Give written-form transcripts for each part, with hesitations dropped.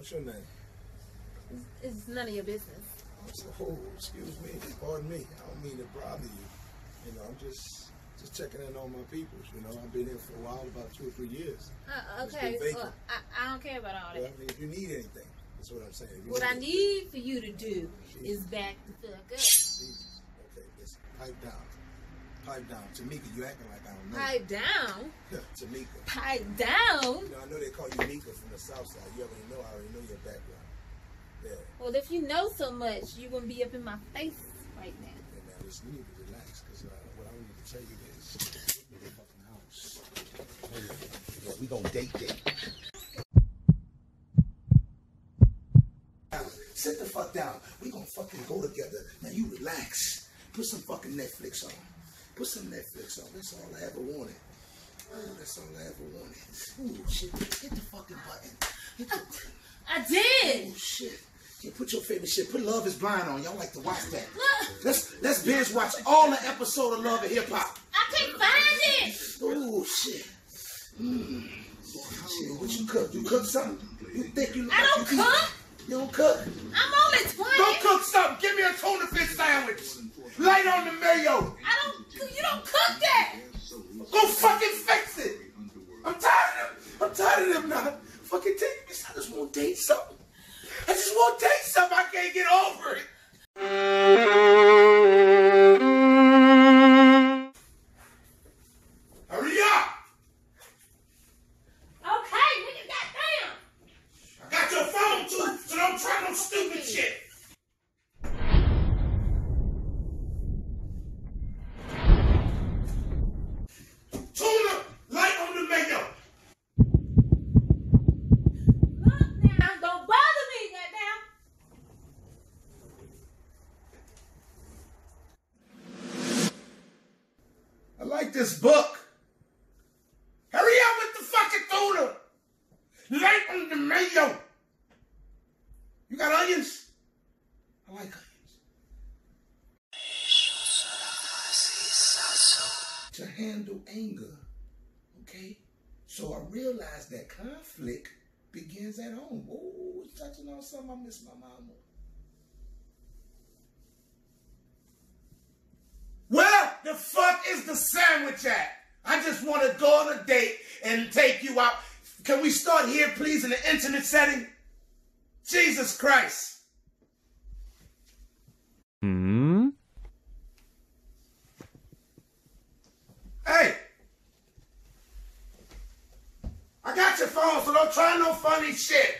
What's your name? It's none of your business. Oh, excuse me. Pardon me. I don't mean to bother you. You know, I'm just checking in on my people. You know, I've been here for a while, about 2 or 3 years. Okay. Well, I don't care about all that. Well, I mean, if you need anything, that's what I'm saying. What I need for you to do is back the fuck up. Jesus. Okay, listen. Pipe down. Pipe down. Tamika, you acting like I don't know. Pipe down? Tamika. Pipe down? You know, I know they call you Mika from the south side. You already know. I already know your background. Yeah. Well, if you know so much, you wouldn't be up in my face right now. And now, listen, you need to relax, because what I need to tell you is, get the fucking house. Yeah, we gonna date. Sit the fuck down. We gonna fucking go together. Now you relax. Put some fucking Netflix on. Put some Netflix on. That's all I ever wanted. Oh, that's all I ever wanted. Ooh, shit. Hit the fucking button. I did. Oh, shit. Yeah, put your favorite shit. Put Love is Blind on. Y'all like to watch that. Look. Let's binge watch all the episode of Love and Hip Hop. I can't find it. Oh, shit. Shit, what you cook? You cook something? You think you I don't cook. You don't cook? I'm only 20. Go cook something. Give me a tuna fish sandwich. Light on the mayo. You don't cook that. Go fucking fix it. I'm tired of them. I'm tired of them now. Fucking take this. I just want to date something. I just want to date something. I can't get over it. Hurry up. Okay, nigga, goddamn. I got your phone too, so don't try no stupid shit. Tuna, light on the mayo. Look now, don't bother me, goddamn. I like this book. Hurry up with the fucking tuna. Light on the mayo. You got onions? I like onions. To handle anger, okay? So I realized that conflict begins at home. Oh, it's touching on something. I miss my mama. Where the fuck is the sandwich at? I just want to go on a date and take you out. Can we start here, please, in an intimate setting? Jesus Christ. Hey. I got your phone, so don't try no funny shit.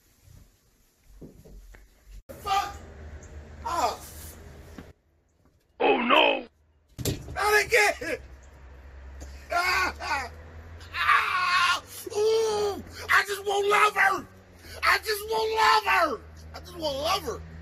Fuck. Oh. Oh no. Not again. Ooh, I just won't love her. I just won't love her. I just won't love her.